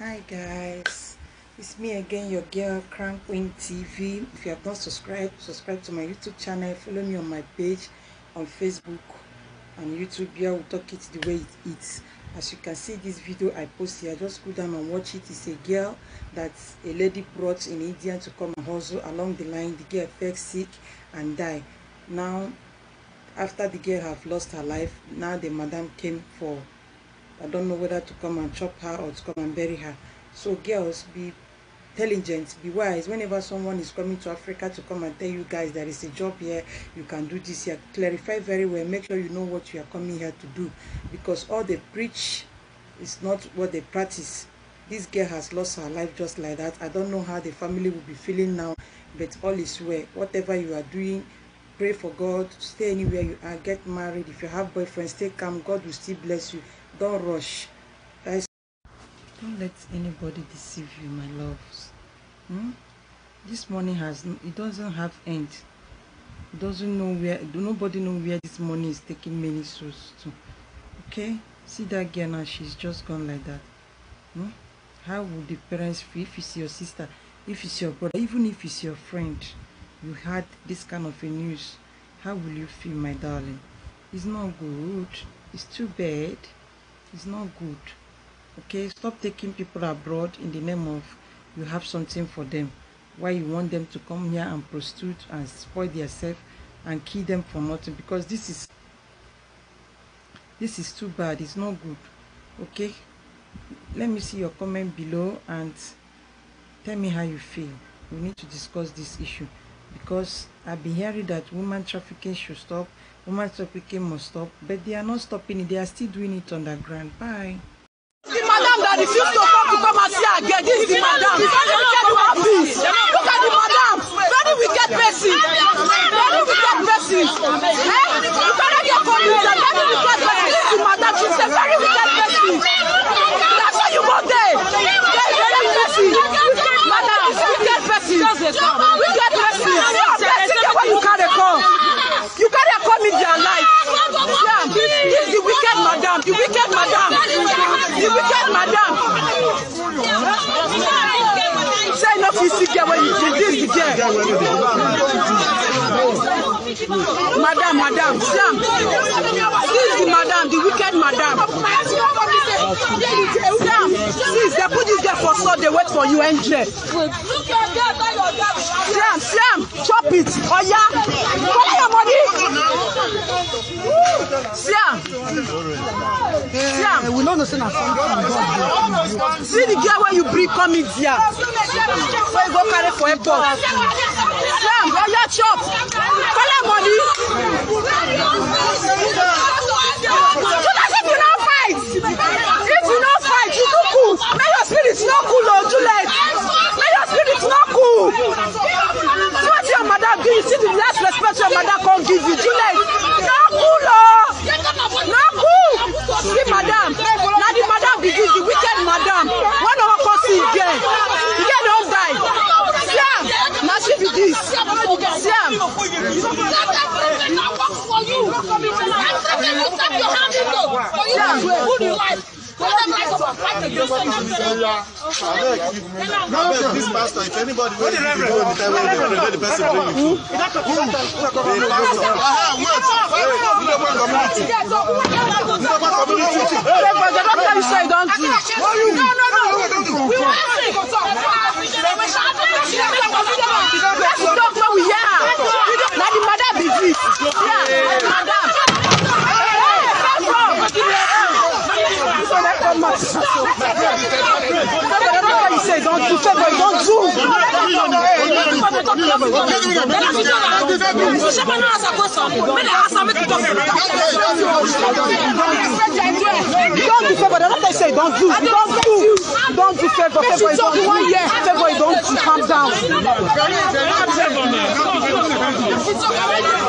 Hi guys, it's me again, your girl Crown Queen TV. If you have not subscribe to my YouTube channel. Follow me on my page on Facebook and YouTube. Here we talk it the way it is. As you can see, this video I post here, just go down and watch it. It's a girl that a lady brought in India to come and hustle. Along the line, the girl fell sick and died. Now after the girl have lost her life, now the madam came for, I don't know whether to come and chop her or to come and bury her. So girls, be intelligent, be wise. Whenever someone is coming to Africa to come and tell you guys there is a job here, you can do this here, clarify very well. Make sure you know what you are coming here to do, because all they preach is not what they practice. This girl has lost her life just like that. I don't know how the family will be feeling now, but all is well. Whatever you are doing, pray for God. Stay anywhere you are. Get married. If you have boyfriend, stay calm. God will still bless you. Don't rush, guys. Don't let anybody deceive you, my loves. This money it doesn't have end. It doesn't know where. Nobody know where this money is taking many souls to. Okay, see that girl now, she's just gone like that. How would the parents feel if it's your sister, if it's your brother, even if it's your friend, you had this kind of a news? How will you feel, my darling? It's not good. It's too bad. It's not good. Okay, stop taking people abroad in the name of you have something for them. Why you want them to come here and prostitute and spoil themselves and kill them for nothing? Because this is too bad. It's not good. Okay, let me see your comment below and tell me how you feel. We need to discuss this issue, because I've been hearing that woman trafficking should stop, woman trafficking must stop, but they are not stopping it. They are still doing it underground. Bye. The madam that refused to come and see again. This is the madam. Look at the madam. Very wicked person. Very wicked person. You cannot get committed. Very wicked person. This is the madam. She's a very wicked person. That's why you go there. Very person. Madam, wicked person. Wicked person. See what you carry come. You carry a come in their life. Yeah. This is the wicked madam. The wicked madam. The wicked madam. Say no physical girl when you do this girl. Madam, Sam. This is the madam, the wicked madam. Sam, please, they put this girl for sure, they wait for you, Angel. Sam, chop it. Oh yeah. Collect your money. Sam. We don't know something. See the girl when you bring come in here. So you go carry for a pot. Sam, oh yeah, chop. Collect money. So that's if you don't fight. If you don't fight, you do cool. May your spirit not cool, oh Juliet. May your spirit not cool. See what your madam do. You see the last respect your madam can't give you, Juliet. Not cool, oh. Not cool. See madam. Now the madam be the wicked madam. One of us see again. You get don't die. Siam. Now she be this. Siam. Who do you like? This pastor, if anybody wants to go in the time when the person bring you don't do favor, don't do. Don't do favor, the doctor say don't do. Don't do favor, favor, don't do 1 year. Favor, don't do. Calm down.